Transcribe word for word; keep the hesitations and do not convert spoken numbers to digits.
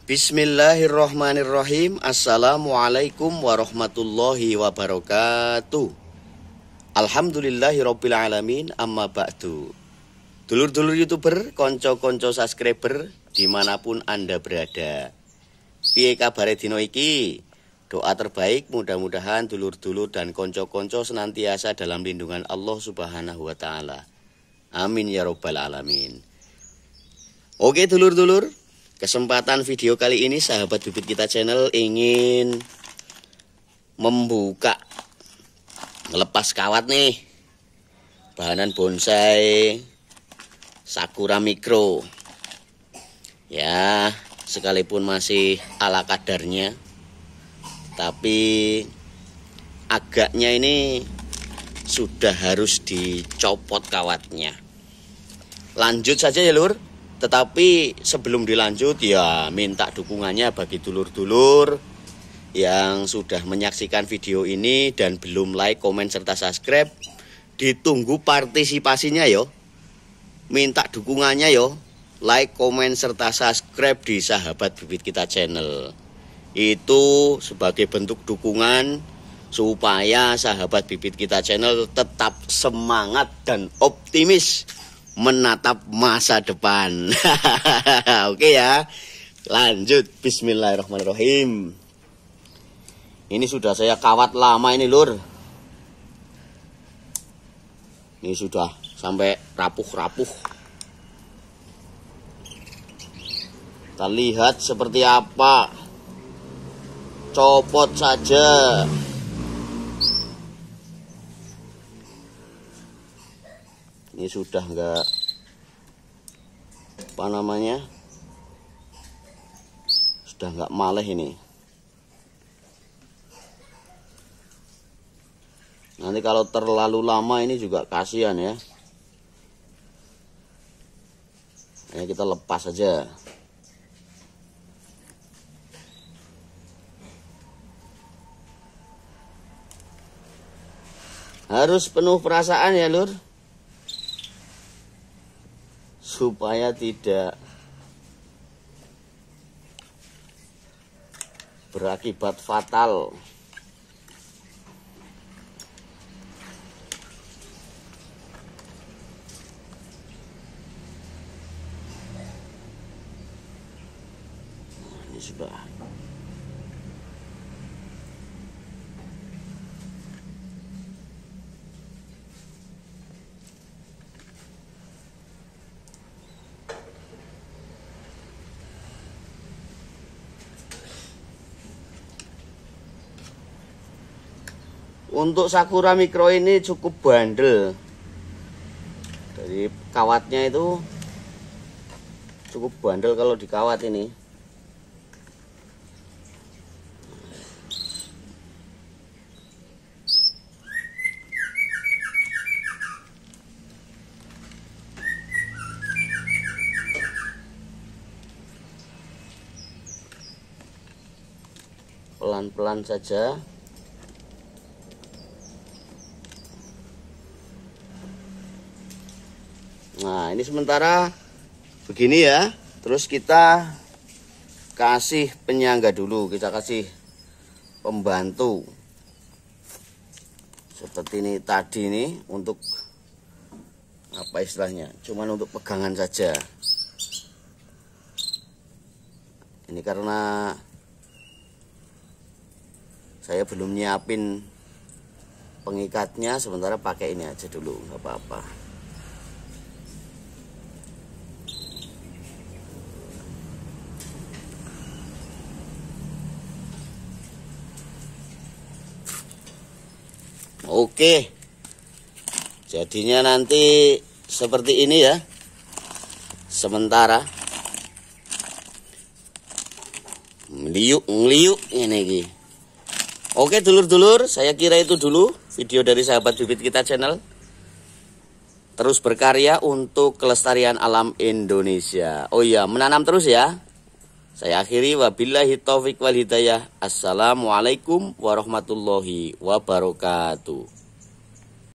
Bismillahirrahmanirrahim. Assalamualaikum warahmatullahi wabarakatuh. Alhamdulillahirabbil alamin, amma ba'du. Dulur-dulur YouTuber, konco-konco subscriber dimanapun Anda berada. Piye kabare dino iki? Doa terbaik mudah-mudahan dulur-dulur dan konco-konco senantiasa dalam lindungan Allah Subhanahu wa taala. Amin ya rabbal alamin. Oke dulur-dulur, kesempatan video kali ini sahabat bibit kita channel ingin membuka ngelepas kawat nih bahanan bonsai Sakura Micro ya, sekalipun masih ala kadarnya tapi agaknya ini sudah harus dicopot kawatnya. Lanjut saja ya lur. Tetapi sebelum dilanjut ya minta dukungannya bagi dulur-dulur yang sudah menyaksikan video ini dan belum like, komen, serta subscribe. Ditunggu partisipasinya yo. Minta dukungannya yo. Like, komen, serta subscribe di sahabat bibit kita channel. Itu sebagai bentuk dukungan supaya sahabat bibit kita channel tetap semangat dan optimis menatap masa depan. Oke ya, lanjut. Bismillahirrahmanirrahim. Ini sudah saya kawat lama ini lur. Ini sudah sampai rapuh-rapuh. Kita lihat seperti apa. Copot saja. Ini sudah enggak apa namanya, sudah enggak maleh ini. Nanti kalau terlalu lama ini juga kasihan ya. Ini kita lepas saja. Harus penuh perasaan ya lur, supaya tidak berakibat fatal. Nah, ini sudah. Untuk Sakura Micro ini cukup bandel. Dari kawatnya itu cukup bandel kalau dikawat ini. Pelan-pelan saja. Nah ini sementara begini ya. Terus kita kasih penyangga dulu. Kita kasih pembantu seperti ini tadi nih. Untuk apa istilahnya, cuman untuk pegangan saja. Ini karena saya belum nyiapin pengikatnya, sementara pakai ini aja dulu, nggak apa-apa. Oke, jadinya nanti seperti ini ya. Sementara meliuk ngeliuk ini lagi. Oke dulur-dulur, saya kira itu dulu video dari sahabat bibit kita channel. Terus berkarya untuk kelestarian alam Indonesia. Oh iya, menanam terus ya. Saya akhiri, wabillahi taufik wal hidayah. Assalamualaikum warahmatullahi wabarakatuh.